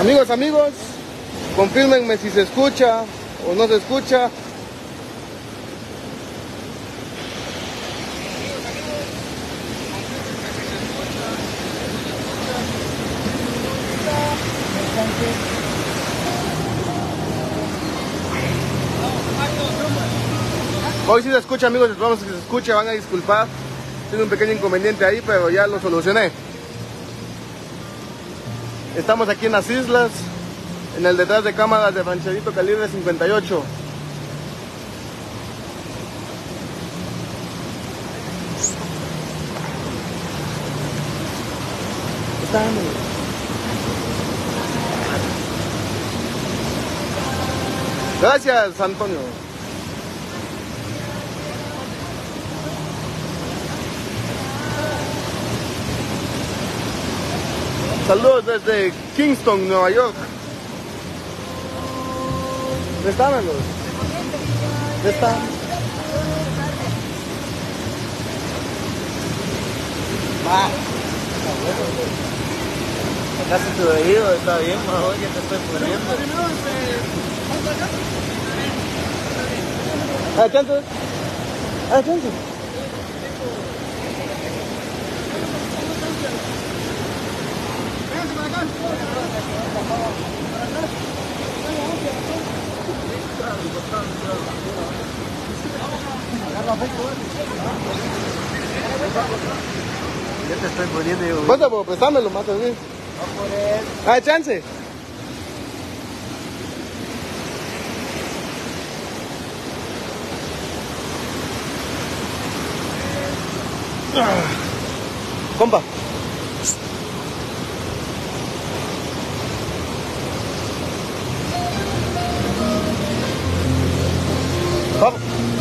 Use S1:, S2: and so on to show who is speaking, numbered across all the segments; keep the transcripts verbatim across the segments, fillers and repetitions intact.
S1: Amigos, amigos, confírmenme si se escucha o no se escucha. Hoy sí se escucha, amigos, esperamos que se escuche, van a disculpar. Tiene un pequeño inconveniente ahí, pero ya lo solucioné. Estamos aquí en las islas, en el detrás de cámaras de Rancherito Calibre cincuenta y ocho. Estamos. Gracias, Antonio. Saludos desde Kingston, Nueva York. ¿Dónde están, amigos? ¿Dónde están?
S2: Va. Casi tu oído está bien, mejor ya te estoy poniendo.
S1: Ah, chance. Ah, chance.
S2: Ya te estoy poniendo yo.
S1: Bueno, pues préstamelo más así. Ah, chance. Compa. Vamos.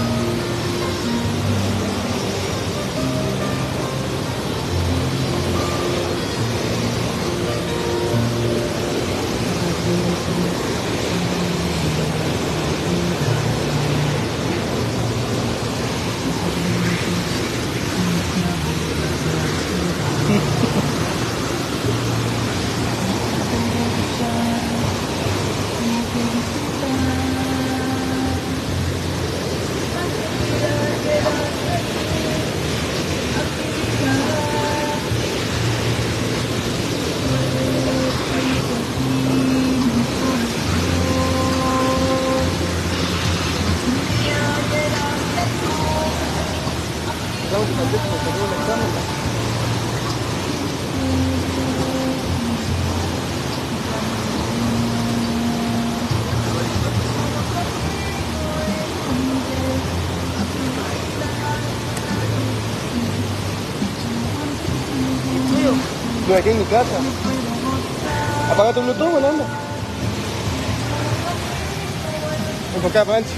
S1: Estoy aquí en mi casa. Apaga tu Bluetooth, ¿no? Anda. Enfocar, Pancho.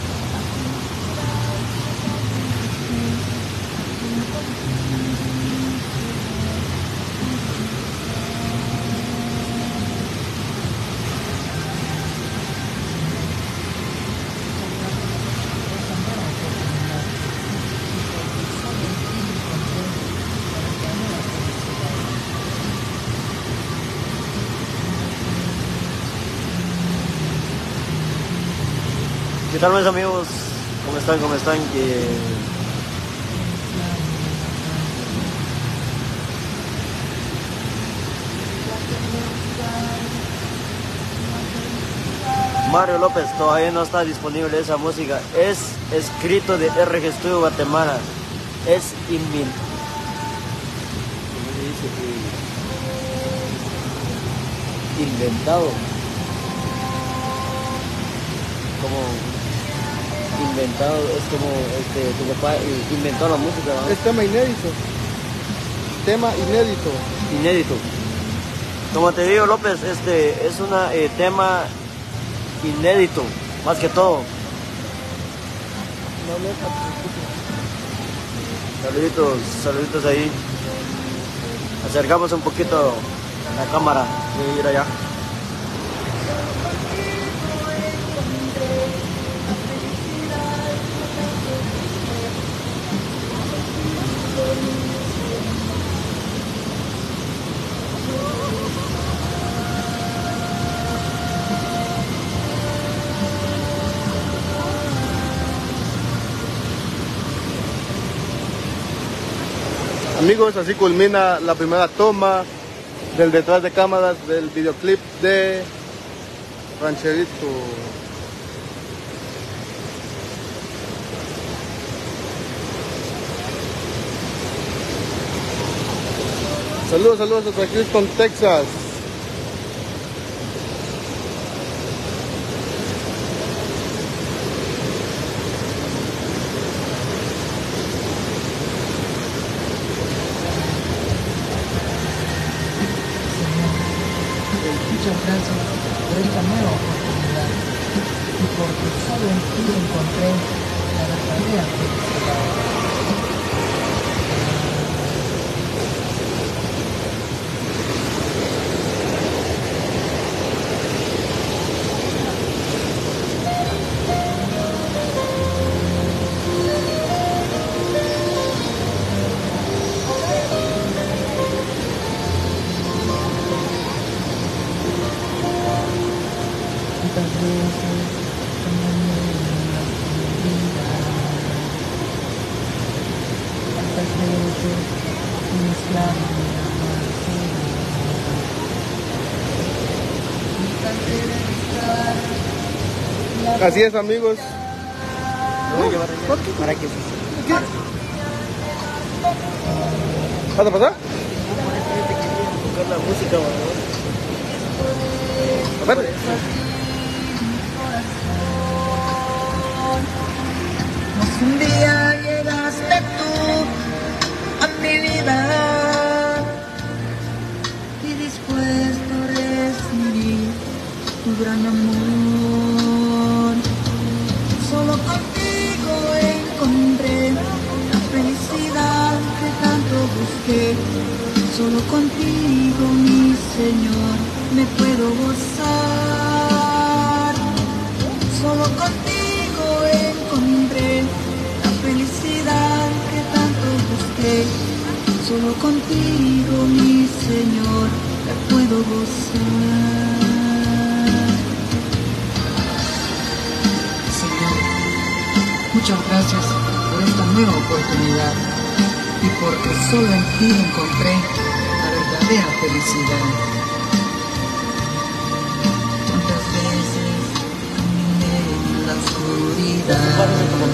S2: ¿Qué tal, mis amigos? ¿Cómo están? ¿Cómo están? Que... Mario López, todavía no está disponible esa música. Es escrito de R G Studio Guatemala. Es inmin... inventado. Como... inventado, es como este, tu papá inventó la música, ¿no?
S1: Es tema inédito. Tema inédito.
S2: Inédito. Como te digo, López, este es un eh, tema inédito, más que todo. Saluditos, saluditos ahí. Acercamos un poquito la cámara de ir allá.
S1: Amigos, así culmina la primera toma del detrás de cámaras del videoclip de Rancherito. Saludos, saludos hasta Houston, Texas.
S3: Muchas gracias por esta nueva oportunidad y porque solo en ti encontré la verdadera felicidad. Tantas veces soñé en la oscuridad, tantas veces fui esclavo de la falsedad, me cansé de buscar la
S1: Así es, amigos.
S2: Para que
S1: ¿Vas a pasar?
S2: tocar la música, ¿verdad?
S1: A ver.
S3: Mas un día llegaste tú a mi vida y dispuesto a recibir tu gran amor. Solo contigo encontré la felicidad que tanto busqué. Solo contigo, mi Señor, me puedo gozar. Solo contigo encontré la felicidad que tanto busqué. Solo contigo, mi Señor, me puedo gozar. Señor, muchas gracias por esta nueva oportunidad y porque solo en ti encontré la verdadera felicidad. Tantas veces caminé en la oscuridad,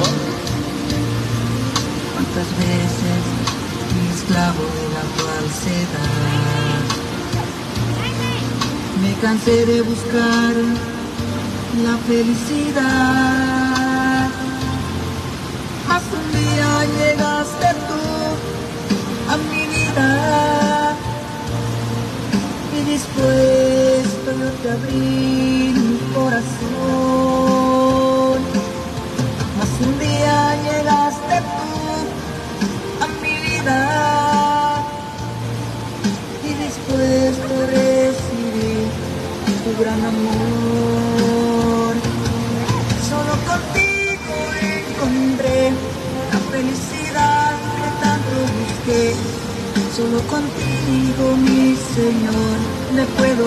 S3: cuántas veces fui esclavo de la falsedad. Me cansé de buscar la felicidad, mas un día llegaste tú a mi vida y dispuesto yo te abrí mi corazón. Mas un día llegaste tú a mi vida y dispuesto a recibir tu gran amor. Solo contigo encontré la felicidad que tanto busqué. Solo contigo, mi Señor, me puedo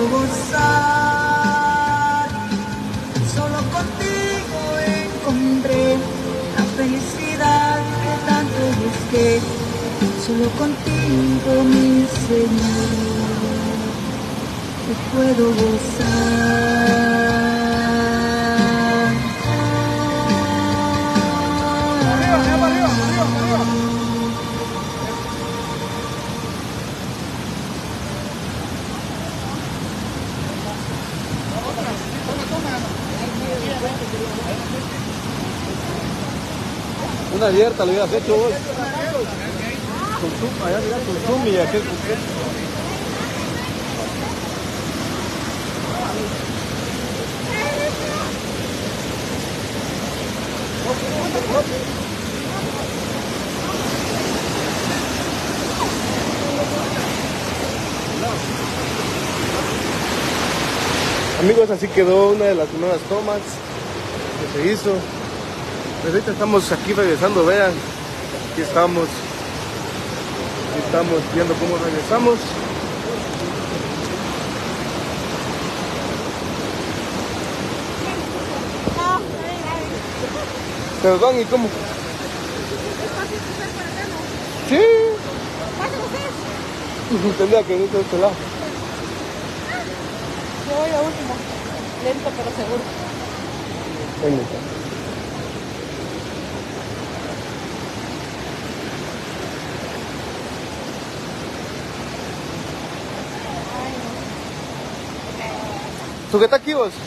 S3: gozar. Solo contigo encontré la felicidad que tanto busqué. Solo contigo, mi Señor, me puedo gozar.
S1: Una abierta lo hubieras hecho vos. Con zoom, allá mira, con zoom y aquel. Amigos, así quedó una de las primeras tomas que se hizo. Pues ahorita estamos aquí regresando, vean, aquí estamos, aquí estamos viendo cómo regresamos. Perdón, ¿y cómo? Sí. Tendría que venir de este lado.
S4: Yo voy a último. Lento pero seguro.
S1: Venga. ¿Sujeta aquí vos?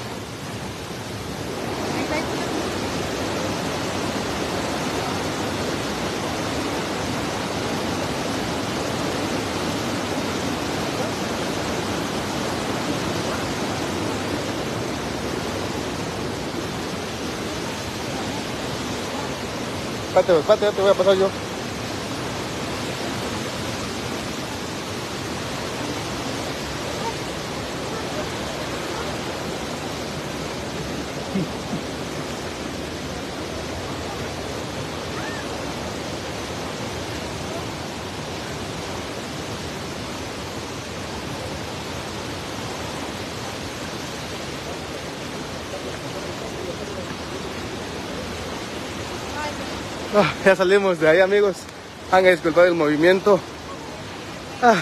S1: Espérate, espérate, ya te voy a pasar yo. Ah, ya salimos de ahí, amigos. Han disculpado el movimiento. Ah.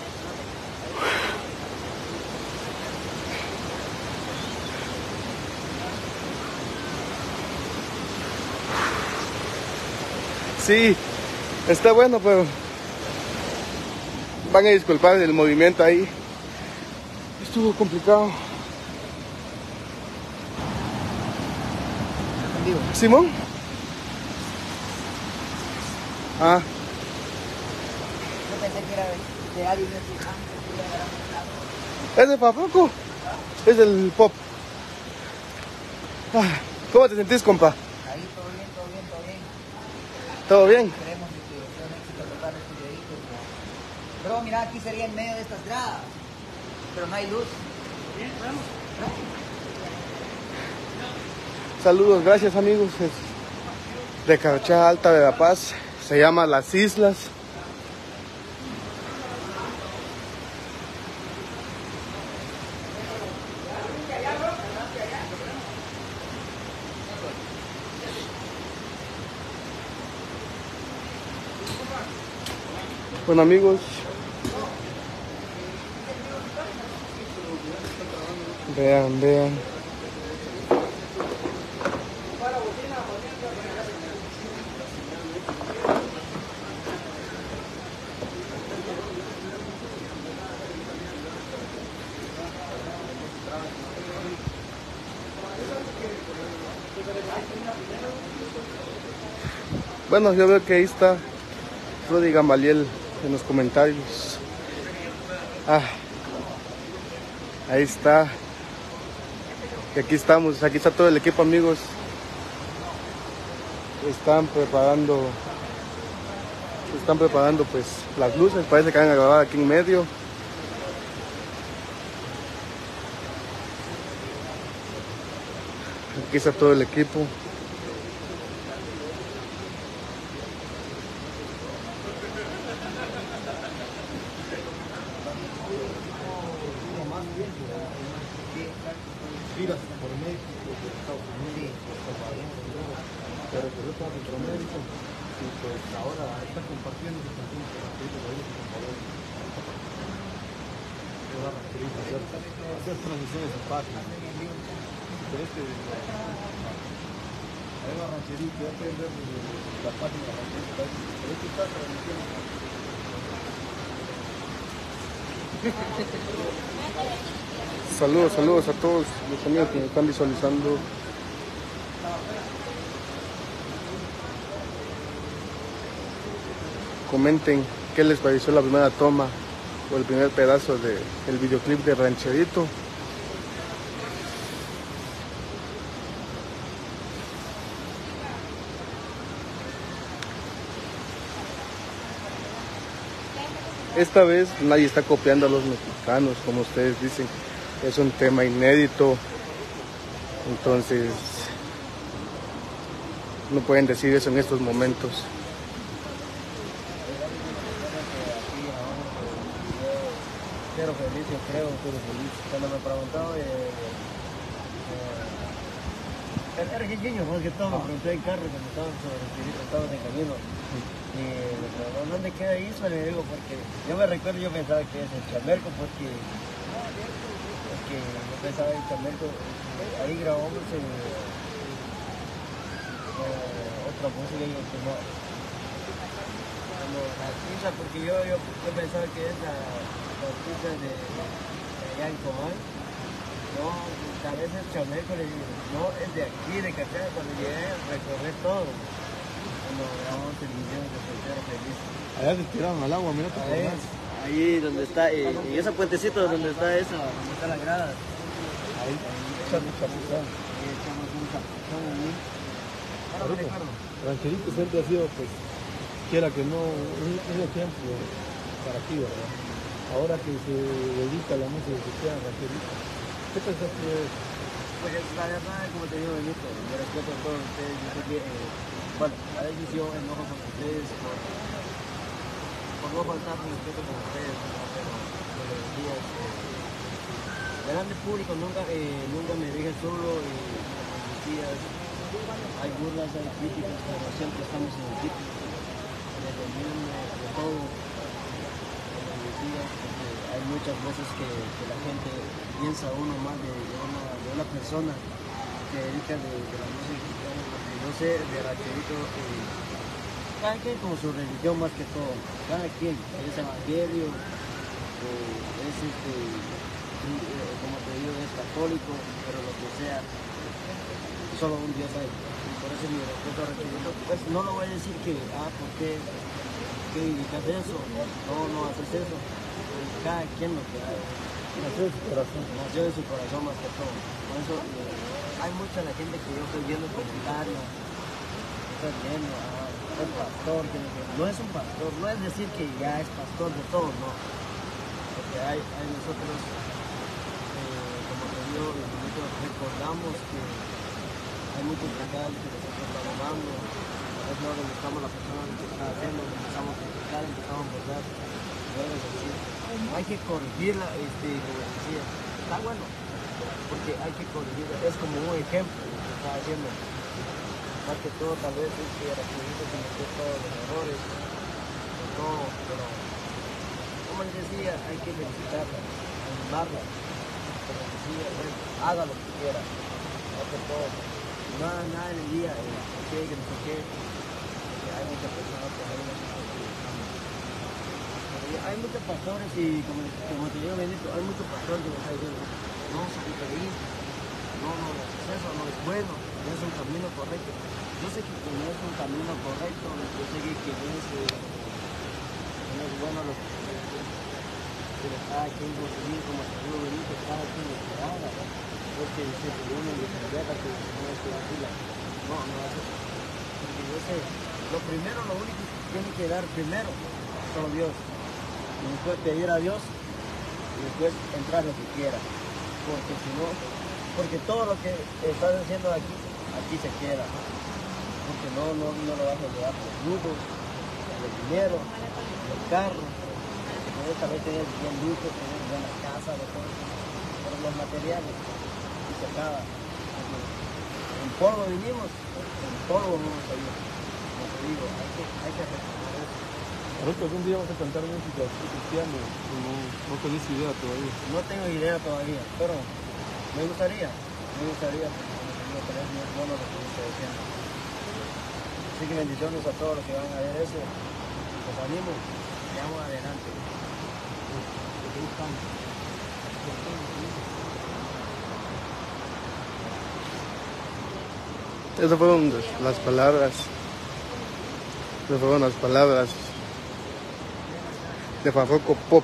S1: Sí, está bueno, pero van a disculpar el movimiento ahí. Estuvo complicado. ¿Simón? Ah.
S5: Yo pensé que era de alguien de
S1: ¿Es de Papaco? Es el pop. Ah, ¿cómo te sentís, compa?
S5: ahí, todo bien, todo bien, todo bien.
S1: ¿Todo bien?
S5: Esperemos que sea un éxito tocar este videito. Pero mira, aquí sería en medio de estas gradas, pero no hay luz. Bien, vamos.
S1: Saludos, gracias, amigos. Es de Carchá Alta de La Paz. Se llama Las Islas. Bueno, amigos, vean, vean. Bueno, yo veo que ahí está Rudy Gamaliel en los comentarios. Ah, ahí está. Y aquí estamos, aquí está todo el equipo, amigos. Están preparando, están preparando pues las luces, parece que van a grabar aquí en medio. Aquí está todo el equipo. Giras por México, por Estados Unidos, por Salvador, pero regresó a Centroamérica y pues ahora está compartiendo sus canciones con artistas de ellos con poder. Qué va a hacer, hacer transiciones en páginas. Pero este, hay una rancherita, ya pueden ver la página de la rancherita, pero este está transmitiendo. Saludos, saludos a todos los amigos que me están visualizando. Comenten qué les pareció la primera toma o el primer pedazo del videoclip de Rancherito. Esta vez nadie está copiando a los mexicanos, como ustedes dicen. Es un tema inédito, entonces no pueden decir eso en estos momentos.
S2: Pero feliz, yo creo, pero feliz. Cuando me preguntaba, eh, eh, era que niño, porque estaba, me pregunté en carro cuando estábamos sobre el estábamos en camino. Y le preguntó, ¿dónde queda eso? Le digo, porque yo me recuerdo, yo pensaba que es el Chamerco, porque, porque yo pensaba en el Chamerco, ahí grabamos el, eh, otra música y yo que no, como la pizza, porque yo, yo, yo pensaba que es la, la pizza de, de allá en Comán. No, tal vez el Chamerco, le digo, no, es de aquí, de Cachai, cuando llegué a recorrer todo. Cuando grabamos el video de Soltero Feliz.
S1: Allá te tiraron al agua, mira tu
S2: Ahí,
S1: corral.
S2: ahí donde está, y, y ese puentecito donde está esa, donde está la grada.
S1: Ahí, echando chapuzón.
S2: Ahí echamos un chapuchón ahí.
S1: Ahorita, Rancherito siempre ha sido, pues, quiera que no, un, un ejemplo para ti, ¿verdad? Ahora que se dedica a la música que sea Rancherito, ¿qué pensás que es?
S2: Pues la verdad, como te digo, Benito, yo respeto a todos ustedes. Yo sé que, eh, bueno, a veces yo enojo con ustedes por, por no faltar mi respeto con ustedes, ¿no? Pero como les decía, eh, delante del público nunca, eh, nunca me dejé solo y como les decía, hay burlas, hay críticas, pero siempre estamos en el equipo, desde el mismo, de todo. Como les decía, porque hay muchas veces que, que la gente piensa uno más de, de, una, de una persona que dedica de, de la música cristiana, porque yo sé de Rancherito, eh, cada quien con su religión más que todo, cada quien es evangelio, o es este, eh, como te digo, es católico, pero lo que sea, solo un Dios hay. Y por eso mi respeto a Rancherito, pues no lo voy a decir que, ah, ¿por qué? ¿Qué dedicas eso? No, no haces eso. Cada quien lo que hay.
S1: Nació de su corazón.
S2: Nació de su corazón más que todo. Por eso eh, hay mucha la gente que yo estoy viendo comentarios, estoy viendo, ah, es pastor, que no es un pastor, no es decir que ya es pastor de todo, no. Porque hay, hay nosotros, eh, como te digo, nosotros recordamos que hay muchos pecados que nosotros estamos dando. A veces no le gustamos la persona que está haciendo, empezamos a criticar, empezamos a empezar. Hay que corregirla, este, como decía, está bueno, porque hay que corregirla, es como un ejemplo lo que está haciendo. Más que todo, tal vez es que Rancherito cometió todos los errores, todo, pero como les decía, hay que felicitarla, animarla, como les decía, pues, haga lo que quiera, más que todo, nada, nada en el día, eh, que no sé qué, porque hay muchas personas que hay hay muchos pastores y como, como te digo Benito, hay muchos pastores que me están diciendo, no, salite de ahí, no, no, no es eso, no es bueno, no es un camino correcto. Yo sé que no es un camino correcto, yo sé que, que no, es, eh, que no es bueno lo que pero cada quien conseguir, como te digo Benito, cada quien lo que haga, ¿no? Porque se te unen de verdad que no es que la no, no es eso. Porque yo sé, lo primero, lo único que tiene que dar primero, solo Dios. Y después pedir a Dios y después entrar lo que quiera, porque si no, porque todo lo que estás haciendo aquí, aquí se queda, porque no, no, no lo vas a llevar los lujos, el dinero, el carro, porque esta vez tener buen lujo, tener buena casa, de todo, pero los materiales, y se acaba, porque en polvo vinimos, en polvo vamos a ir, como te digo, hay que, hay que recordar eso.
S1: Ahorita algún día vas a cantar música cristiana, no, no tenés idea todavía.
S2: No tengo idea todavía, pero me gustaría, me gustaría, porque como te digo, pero es muy bueno lo que estoy diciendo. Así que bendiciones a todos los que van a ver eso, los animo, sigamos adelante.
S1: Esas fueron las palabras, esas fueron las palabras de Farruko Pop.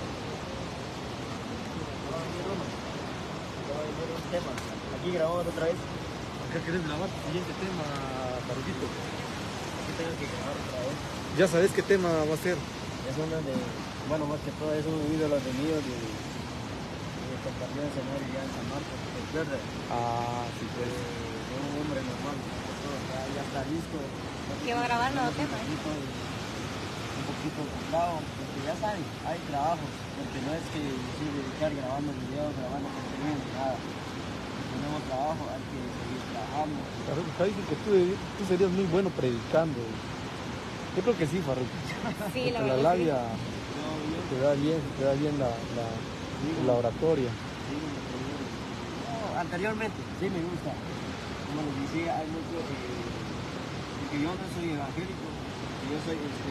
S2: Aquí grabamos otra vez.
S1: ¿Qué querés grabar? Siguiente tema, Farruquito.
S2: Aquí tengo que grabar otra vez.
S1: Ya sabes qué tema va a ser.
S2: Es una de, bueno, más que todo es un ídolo de mío de, de compartir el escenario ya en San Marcos, ¿te acuerdas?
S1: Ah, sí,
S2: De,
S1: pues.
S2: de un hombre normal, más que todo, ya, ya está listo.
S4: Que va a grabar nuevo tema.
S2: Un poquito, un poquito ocupado, porque ya saben, hay trabajos, porque no es que sí, dedicar grabando videos, grabando contenido, ni nada. Si tenemos trabajo, hay que seguir trabajando.
S1: Farruko, dicen que tú, tú serías muy bueno predicando. Yo creo que sí, Farruko.
S4: Sí, la
S1: Porque la
S4: verdad.
S1: labia te da bien, te da bien la, la, la oratoria.
S2: No, anteriormente, sí me gusta. Como les decía, hay mucho, eh, porque yo no soy evangélico, yo soy, este,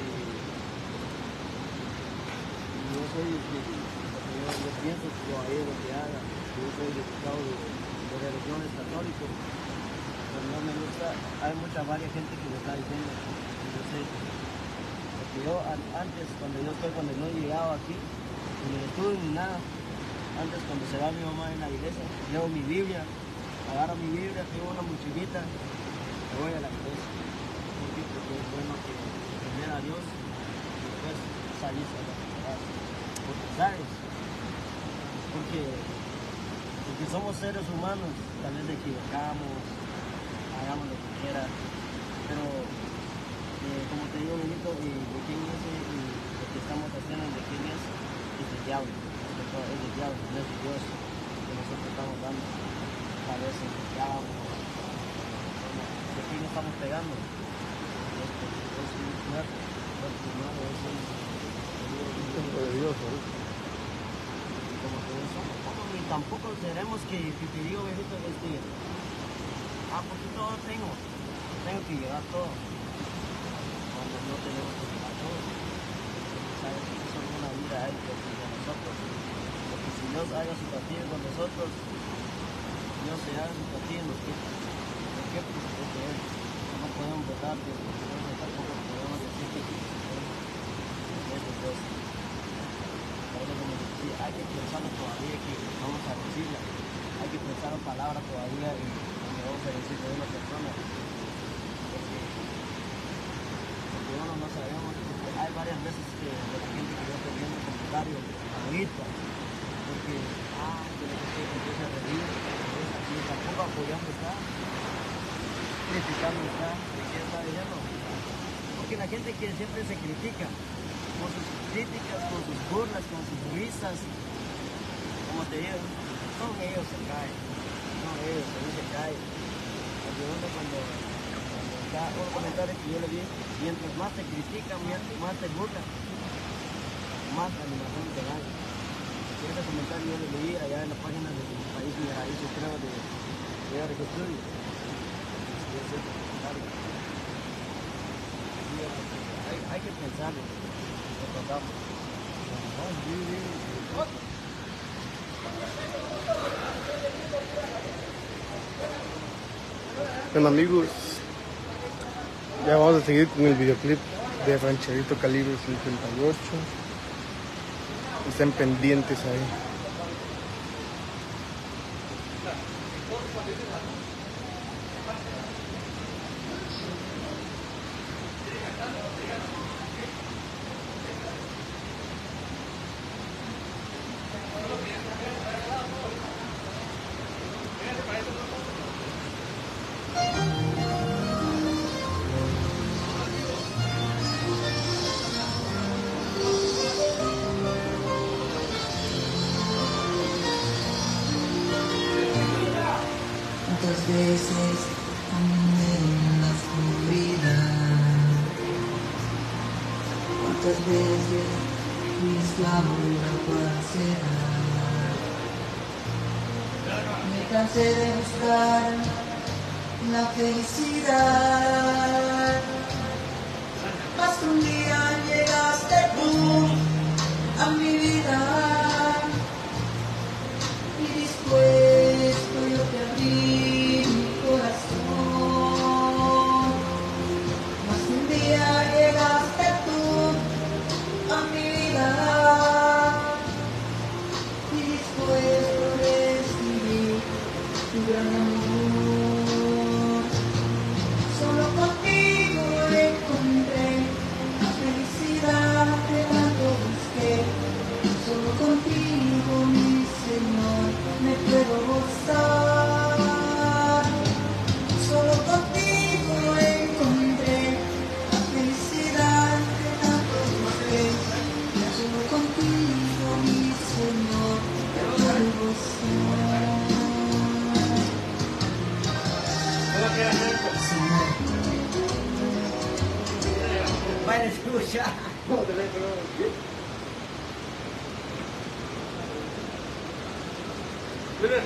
S2: yo soy, este, yo, yo pienso que yo ahí lo que haga, yo soy diputado de, de religiones católicos, pero no me gusta, hay mucha varias gente que me está diciendo, y yo sé, porque yo an- antes, cuando yo estoy, cuando no he llegado aquí, ni en estudio ni nada, antes cuando se va mi mamá en la iglesia, leo mi Biblia, agarro mi Biblia, tengo una mochilita, me voy a la iglesia. ¿Por qué? Porque es bueno que tener a Dios y después salirse a la ciudad. Porque, ¿sabes? Porque, porque somos seres humanos, tal vez equivocamos, hagamos lo que quieras, pero eh, como te digo, Benito, eh, de quién es eh, y lo que estamos haciendo, de quién es, es del diablo, es del diablo, no es de Dios que nosotros estamos dando. A veces el diablo, de quién estamos pegando, es un muerto, muerto humano, es un
S1: Hijo de Dios, Farruko.
S2: como que no somos como ni tampoco queremos que, que te digo, Benito, este, ah, porque todo tengo, tengo que llevar todo, cuando no tenemos que llevar todo, sabes que eso es una vida ahí que de nosotros, porque si Dios haga su partido con nosotros, Dios se haga su partido en nosotros, ¿por qué? Porque es de Él, no podemos votar de Dios, tampoco podemos decir que es de Dios. Ahora, como decía, hay que pensarlo todavía que vamos a decirla, hay que pensar en palabras todavía y cuando vamos a decir de una persona, porque, porque uno no sabemos, porque hay varias veces que de la gente que yo estoy viendo comentarios ahorita, porque, ah, que la gente empieza a reír, y tampoco apoyando está, criticando está, ¿de qué está diciendo? Porque la gente que siempre se critica, con sus críticas, con sus burlas, con sus risas, como te digo, son ellos se caen, son ellos, ellos se caen. Porque uno cuando, cuando está un comentario que yo le di, mientras más te critican, mientras más te burlan, más animación te dan. Y ese comentario yo lo leí allá en la página del país de raíces, creo, de de Eric Studio. Y ese comentario. Y, Hay, hay que pensarlo.
S1: Bueno, amigos, ya vamos a seguir con el videoclip de Rancherito Calibre cincuenta y ocho. Estén pendientes ahí.
S3: Cuántas veces caminé en la oscuridad, cuántas veces fui esclavo de la falsedad. Me cansé de buscar la felicidad, mas un día llegaste tú a mi vida y dispuesto yo te abrí mi corazón. Mas un día llegaste tú a mi vida y dispuesto recibí tu gran amor. Solo contigo encontré la felicidad que tanto busqué. Solo contigo, mi Señor, me puedo gozar. Solo contigo encontré la felicidad que tanto busqué. Solo contigo, mi Señor, me puedo gozar. Señor,
S5: Pucha.
S1: Miren.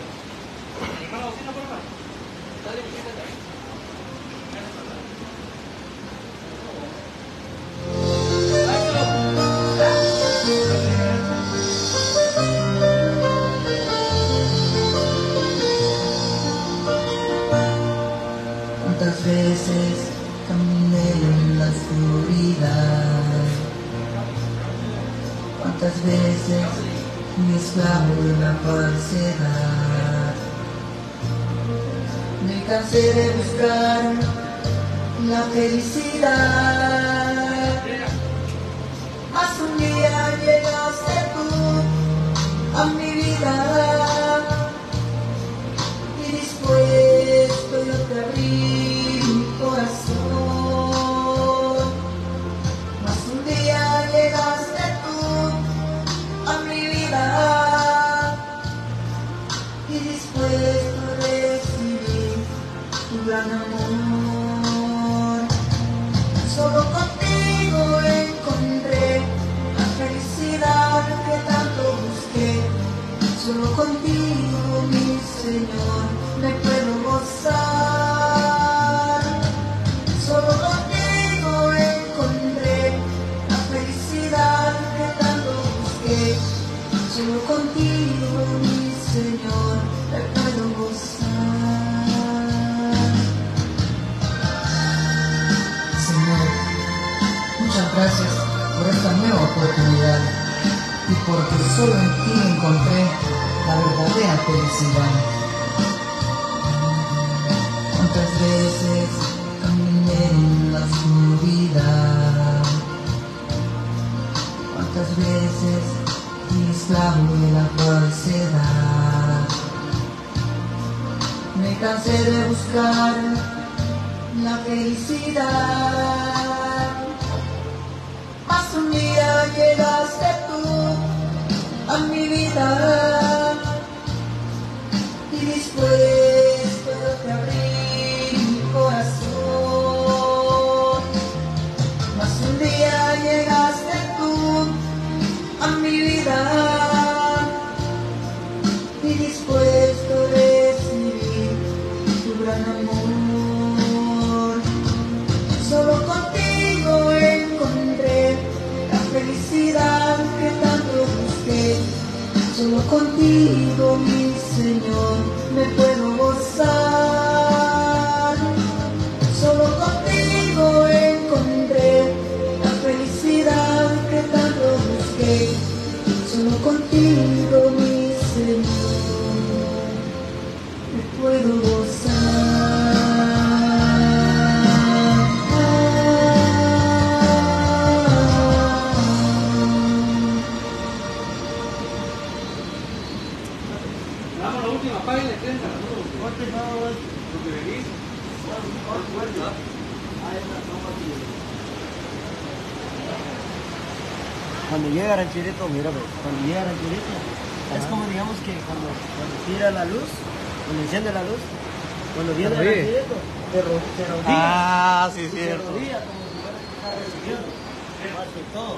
S3: Cuántas veces caminé en la oscuridad, cuántas veces fui esclavo de la falsedad. Me cansé de buscar la felicidad, mas un día llegaste tú a mi vida y dispuesto yo te abrí mi corazón. Mas un día llegaste tú a mi vida y dispuesto a recibir tu gran amor. Solo contigo encontré la felicidad que tanto busqué. Solo contigo, mi Señor, me puedo gozar. Solo contigo encontré la felicidad que tanto busqué. Solo contigo, mi Señor, me puedo gozar. Señor, muchas gracias por esta nueva oportunidad y porque solo en ti encontré la verdadera felicidad. Cuántas veces caminé en la oscuridad, cuántas veces fui esclavo de la falsedad. Me cansé de buscar la felicidad, mas un día llegaste tú a mi vida y dispuesto yo te abrí mi corazón. Mas un día llegaste tú a mi vida y dispuesto a recibir tu gran amor. Solo contigo encontré la felicidad que tanto busqué. Solo contigo, mi Señor, me puedo gozar. Solo contigo encontré la felicidad que tanto busqué. Solo contigo, mi Señor, me puedo gozar.
S1: Vamos a la última página, ¿qué es? Lo que venís.
S2: Cuando llega Rancherito, mira, pues, cuando llega Rancherito, es como digamos que cuando, cuando tira la luz, cuando enciende la luz, cuando viene
S1: Se ríe.
S2: Rancherito, te, ro te rodilla.
S6: Ah, sí,
S2: Se
S6: cierto.
S2: rodilla como si fuera que está recibiendo. Más que todo.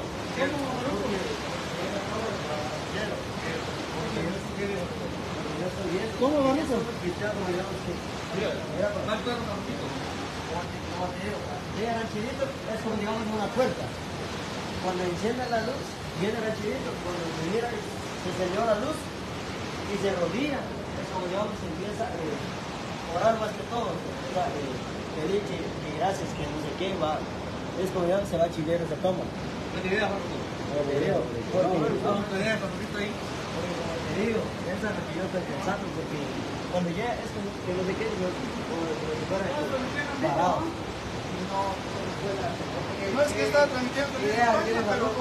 S2: ¿Cómo van eso? Cristiano, digamos que. Mira, papá, como te digo, llega Rancherito, es como digamos una puerta. Cuando enciende la luz, viene Rancherito, cuando se mira, se encendió la luz y se rodilla. Es como digamos se empieza a eh, orar más que todo. O sea, eh, pedir que, que gracias, que no sé qué, va. Es como digamos se va a chilear esa toma.
S1: Buena idea, Juan.
S2: Como te digo, porque,
S1: Vamos a idea, papito ahí.
S2: porque como te digo, esa es lo que yo estoy pensando, porque cuando llega es como que no sé qué, yo, como, como si fuera parado. Y no, no fuera.
S6: No es que estaba transmitiendo.
S2: Idea, viene la loco.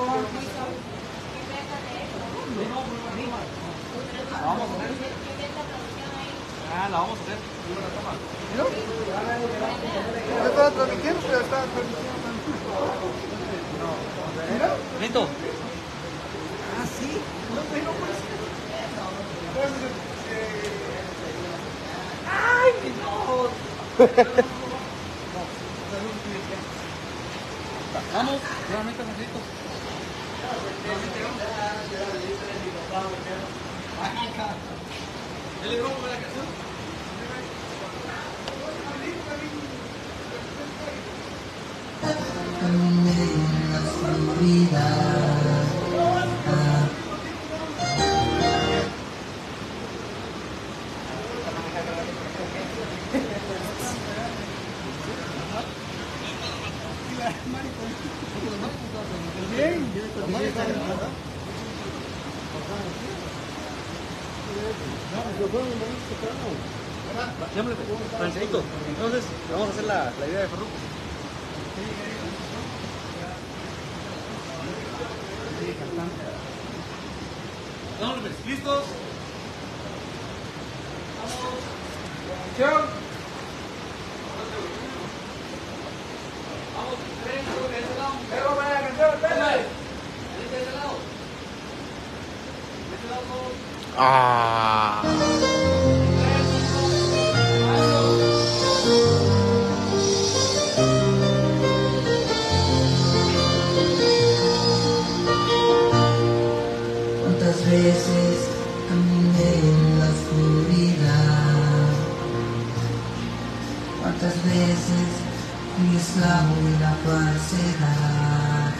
S2: Vamos a ver.
S1: Ah, la vamos a hacer.
S6: Yo estaba transmitiendo, pero estaba transmitiendo.
S1: Listo.
S6: Ah, sí. No, pero no puede ser. Entonces, eh... ¡ay, no!
S2: Vamos.
S6: Nuevamente, Juancito. ¿El libro con la canción?
S3: Caminé en la oscuridad.
S6: Llámale, Francisco. Entonces, vamos a hacer la, la idea de Farruko. Vámonos, ¿listos? Vamos. Acción. Vamos, tres, de ese lado. Pero para la canción, espérame. De ese lado. De ese lado todos.
S1: Ah.
S3: Cuántas veces caminé en la oscuridad, cuántas veces fui esclavo de la falsedad.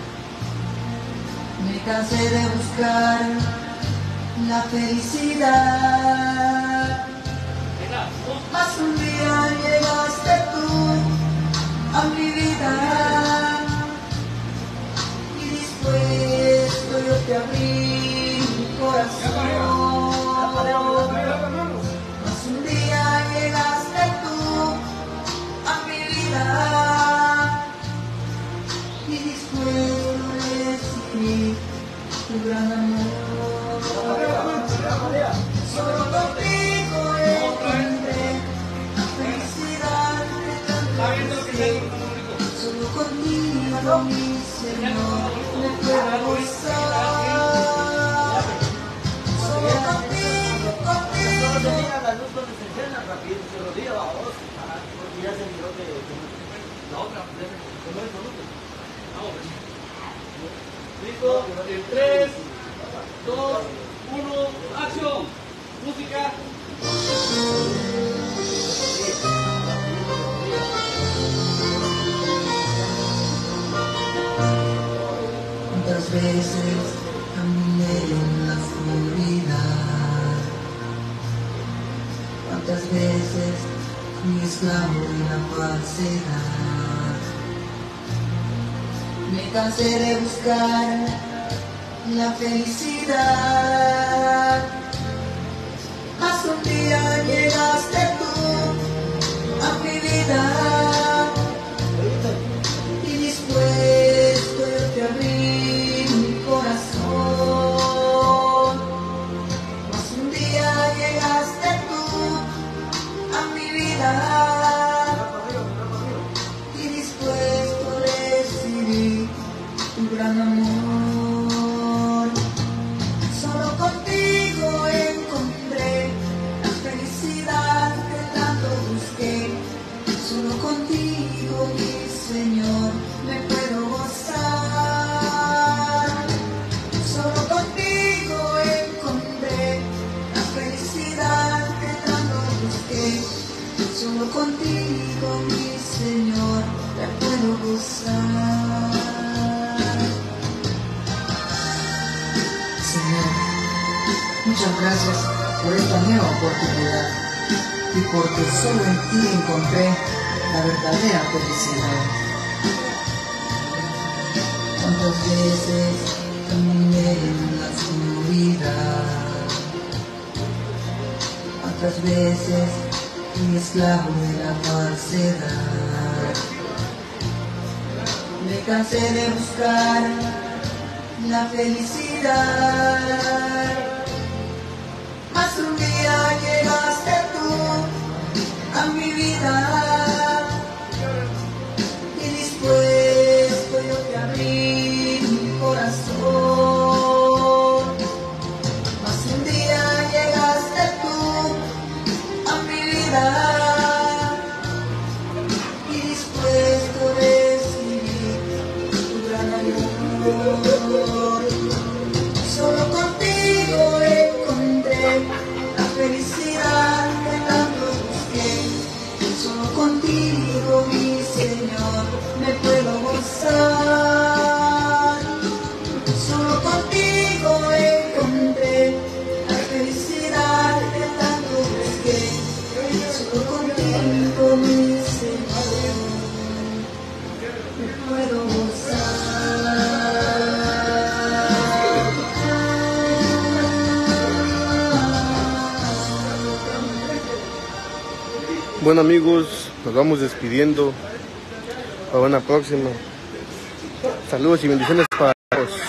S3: Me cansé de buscar la felicidad, mas un día llegaste tú a mi vida y dispuesto yo te abrí mi corazón. Mas un día llegaste tú a mi vida y dispuesto recibí tu gran amor. Solo contigo encontré la felicidad que tanto busqué. Solo contigo, mi Señor, me puedo gozar. Solo contigo, contigo.
S2: Solo se diga la luz donde se encienda rapidito, se lo diga, vamos. Porque ya se miró que
S6: La otra, ¿cómo es Farruko? Vamos, listo, en tres, dos, uno, acción. Música.
S3: Cuántas veces caminé en la oscuridad, cuántas veces fui esclavo de la falsedad. Me cansé de buscar la felicidad, mas un día llegaste tú a mi vida y dispuesto yo te abrí mi corazón. Mas un día llegaste tú a mi vida y dispuesto recibí tu gran amor. Solo contigo encontré la felicidad que tanto busqué. Solo contigo, mi Señor, me puedo gozar. Solo contigo encontré la felicidad que tanto busqué. Solo contigo, mi Señor, me puedo gozar. Señor, muchas gracias por esta nueva oportunidad y porque solo en ti encontré la verdadera felicidad. Cuántas veces caminé en la oscuridad, cuántas veces fui esclavo de la falsedad. Me cansé de buscar la felicidad, mas un día llegaste tú a mi vida y dispuesto yo te abrí mi corazón. Mas un día llegaste tú a mi vida y dispuesto recibí tu gran
S1: Bueno amigos, nos vamos despidiendo. Para una próxima. Saludos y bendiciones para todos.